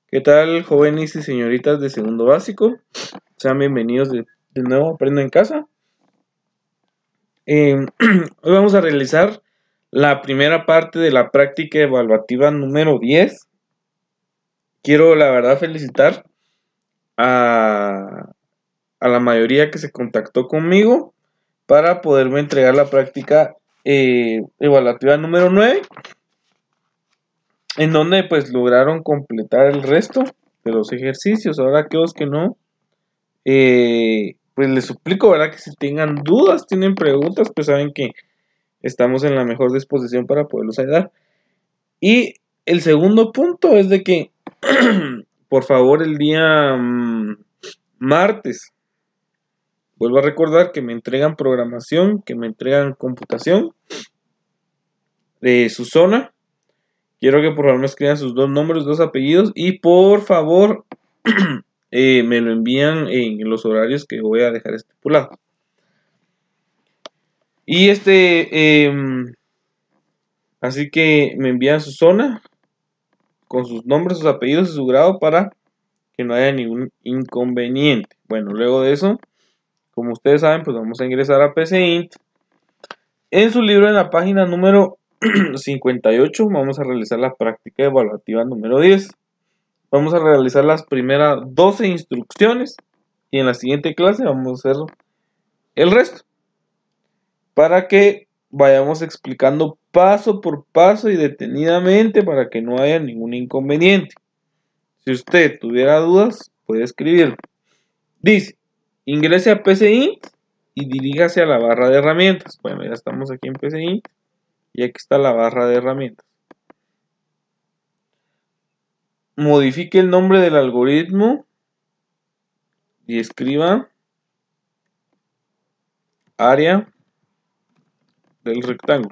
¿Qué tal, jóvenes y señoritas de segundo básico? Sean bienvenidos de nuevo a Aprendo en Casa. Hoy vamos a realizar la primera parte de la práctica evaluativa número 10. Quiero, la verdad, felicitar a la mayoría que se contactó conmigo para poderme entregar la práctica evaluativa número 9, en donde pues lograron completar el resto de los ejercicios. Ahora aquellos que no, pues les suplico, ¿verdad? Que si tengan dudas, tienen preguntas, pues saben que estamos en la mejor disposición para poderlos ayudar. Y el segundo punto es de que, por favor, el día martes, vuelvo a recordar que me entregan programación, que me entregan computación de su zona. Quiero que por favor me escriban sus dos nombres, dos apellidos y por favor me lo envían en los horarios que voy a dejar estipulados. Y así que me envían su zona con sus nombres, sus apellidos y su grado para que no haya ningún inconveniente. Bueno, luego de eso, como ustedes saben, pues vamos a ingresar a PCInt. En su libro, en la página número 58, vamos a realizar la práctica evaluativa número 10. Vamos a realizar las primeras 12 instrucciones y en la siguiente clase vamos a hacer el resto, para que vayamos explicando paso por paso y detenidamente para que no haya ningún inconveniente. Si usted tuviera dudas, puede escribirlo. Dice, ingrese a PCInt y diríjase a la barra de herramientas. Bueno, ya estamos aquí en PCInt y aquí está la barra de herramientas. Modifique el nombre del algoritmo y escriba área del rectángulo.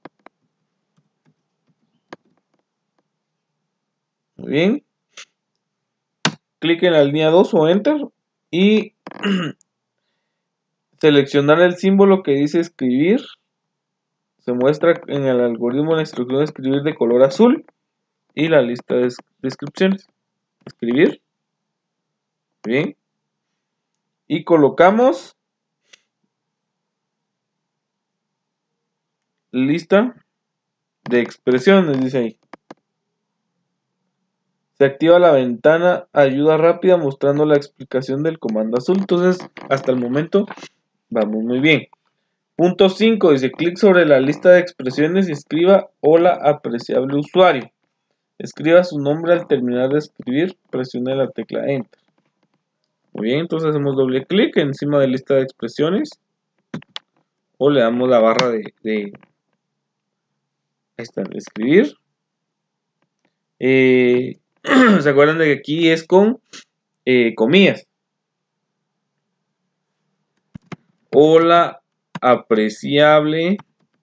Muy bien. Clic en la línea 2 o Enter y seleccionar el símbolo que dice escribir. Se muestra en el algoritmo la instrucción de escribir de color azul y la lista de descripciones. Escribir. Bien. Y colocamos lista de expresiones, dice ahí. Se activa la ventana ayuda rápida mostrando la explicación del comando azul. Entonces, hasta el momento vamos muy bien. Punto 5 dice clic sobre la lista de expresiones y escriba hola apreciable usuario. Escriba su nombre al terminar de escribir, presione la tecla Enter. Muy bien, entonces hacemos doble clic encima de lista de expresiones o le damos la barra de ahí está, de escribir. ¿Se acuerdan de que aquí es con comillas? Hola apreciable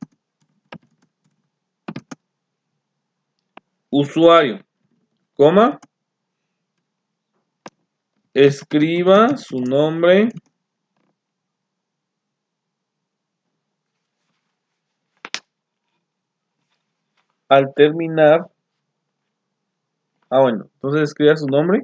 usuario, coma, escriba su nombre al terminar. Bueno, entonces escriba su nombre.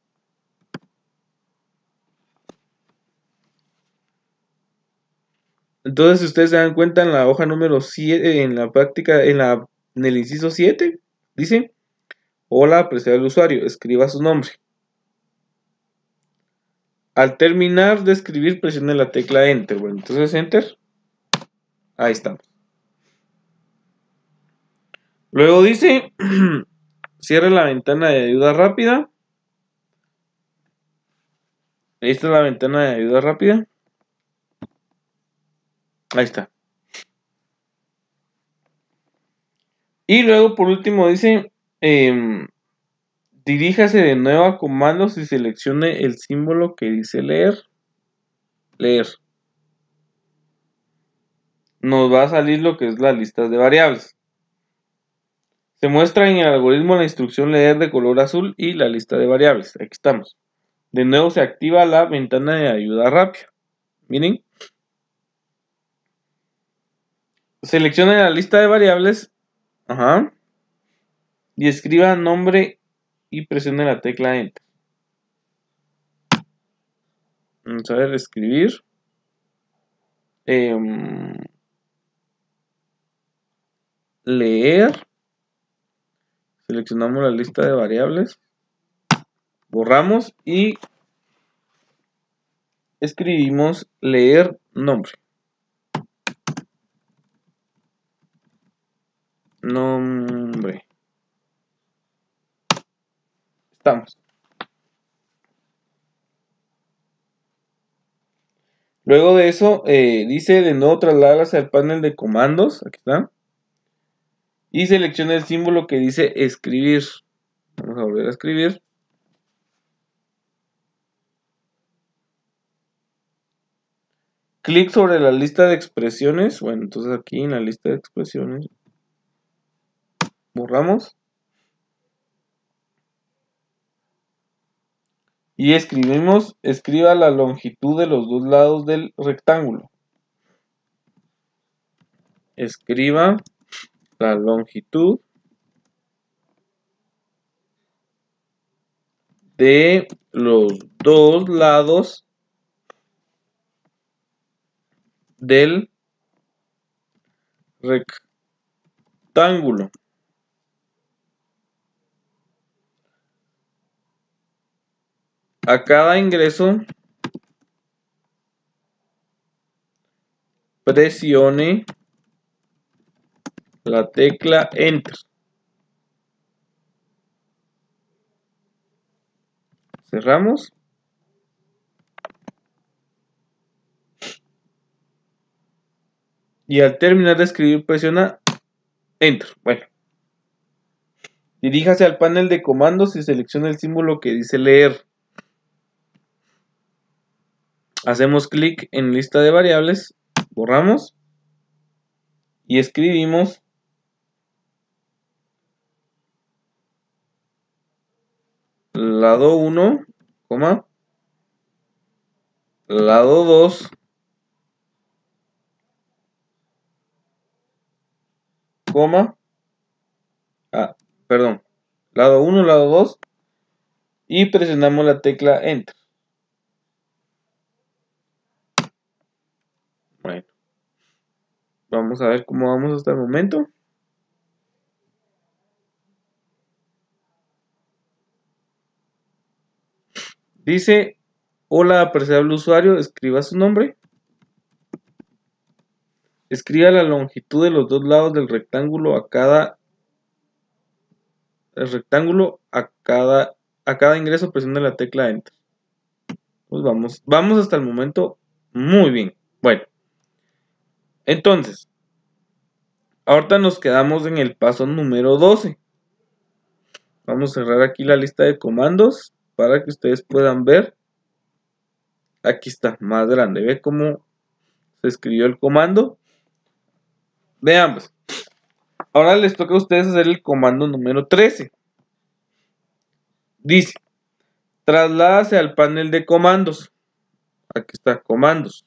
Entonces, si ustedes se dan cuenta en la hoja número 7, en la práctica, en el inciso 7, dice, hola, apreciable usuario, escriba su nombre. Al terminar de escribir, presione la tecla Enter. Bueno, entonces Enter. Ahí estamos. Luego dice, cierre la ventana de ayuda rápida. Esta es la ventana de ayuda rápida. Ahí está. Y luego, por último, dice, diríjase de nuevo a comandos y seleccione el símbolo que dice leer. Leer. Nos va a salir lo que es la lista de variables. Se muestra en el algoritmo la instrucción leer de color azul y la lista de variables. Aquí estamos. De nuevo se activa la ventana de ayuda rápida. Miren. Seleccione la lista de variables. Y escriba nombre y presione la tecla Enter. Vamos a ver, escribir. Leer. Seleccionamos la lista de variables. Borramos y escribimos leer nombre. Nombre. Estamos. Luego de eso, dice de nuevo trasladar hacia el panel de comandos. Aquí está. Y selecciona el símbolo que dice escribir. Vamos a volver a escribir. Clic sobre la lista de expresiones. Bueno, entonces aquí en la lista de expresiones borramos. Y escriba la longitud de los dos lados del rectángulo. Escriba la longitud de los dos lados del rectángulo. A cada ingreso presione la tecla Enter. Cerramos. Y al terminar de escribir presiona Enter. Bueno. Diríjase al panel de comandos y seleccione el símbolo que dice leer. Hacemos clic en lista de variables, borramos y escribimos lado 1, lado 2, lado 1, lado 2 y presionamos la tecla Enter. Bueno, vamos a ver cómo vamos hasta el momento. Dice, hola apreciable usuario, escriba su nombre. Escriba la longitud de los dos lados del rectángulo a cada ingreso presione la tecla Enter. Pues vamos hasta el momento muy bien. Bueno, entonces, ahorita nos quedamos en el paso número 12. Vamos a cerrar aquí la lista de comandos para que ustedes puedan ver. Aquí está, más grande. ¿Ve cómo se escribió el comando? Veamos. Ahora les toca a ustedes hacer el comando número 13. Dice, trasládase al panel de comandos. Aquí está, comandos.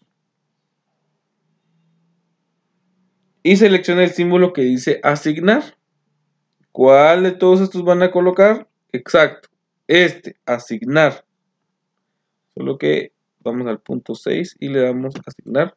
Y selecciona el símbolo que dice asignar. ¿Cuál de todos estos van a colocar? Exacto, asignar. Solo que vamos al punto 6 y le damos a asignar.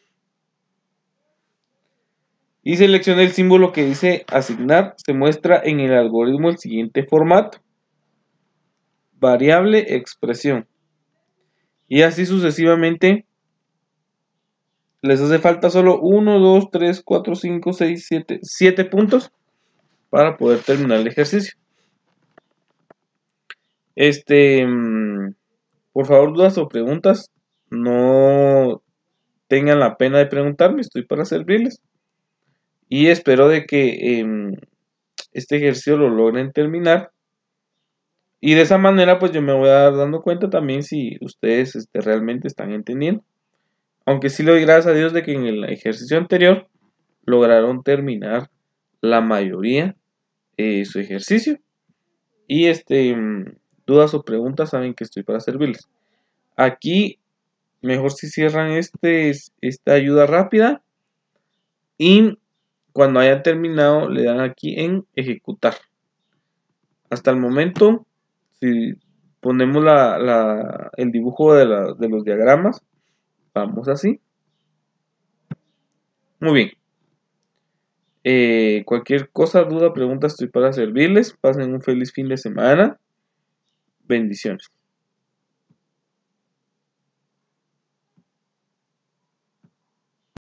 Y selecciona el símbolo que dice asignar. Se muestra en el algoritmo el siguiente formato. Variable expresión. Y así sucesivamente. Les hace falta solo 1, 2, 3, 4, 5, 6, 7 puntos para poder terminar el ejercicio. Por favor, dudas o preguntas, no tengan la pena de preguntarme, estoy para servirles. Y espero de que este ejercicio lo logren terminar. Y de esa manera pues yo me voy a dar dando cuenta también si ustedes realmente están entendiendo. Aunque sí le doy gracias a Dios de que en el ejercicio anterior lograron terminar la mayoría su ejercicio. Y dudas o preguntas saben que estoy para servirles. Aquí mejor si cierran esta ayuda rápida y cuando hayan terminado le dan aquí en ejecutar. Hasta el momento Si ponemos el dibujo de los diagramas, vamos así. Muy bien. Cualquier cosa, duda, pregunta, estoy para servirles. Pasen un feliz fin de semana. Bendiciones.